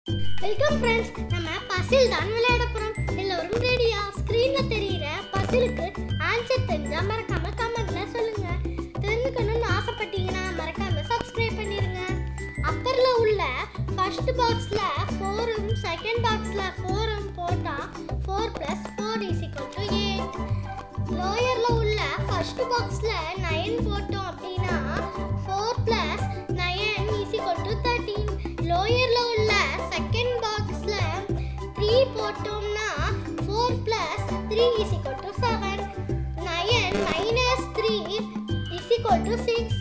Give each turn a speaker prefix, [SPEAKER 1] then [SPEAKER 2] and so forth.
[SPEAKER 1] Welcome friends, நம்ம பசில் தான் விளையாட போறோம். எல்லாரும் ரெடியா? ஸ்கிரீன்ல தெரியுற பசிலுக்கு ஆன்சர் தெரிஞ்சா மறக்காம கமெண்ட்ல சொல்லுங்க. தெரிஞ்சுக்கணும்னு ஆசைப்பட்டீங்கன்னா மறக்காம சப்ஸ்கிரைப் பண்ணிருங்க. அப்பர்ல உள்ள ஃபர்ஸ்ட் பாக்ஸ்ல 4ம் செகண்ட் பாக்ஸ்ல 4ம் போட்டா 4 + 4 = 8. லோயர்ல உள்ள ஃபர்ஸ்ட் பாக்ஸ்ல 9 போட்டோம் அப்படின்னா 4 + 9 = 13. லோயர்ல உள்ள செகண்ட் பாக்ஸ்ல 3 போட்டோம்னா 4 + 3 = 7. 9 - 3 = 6.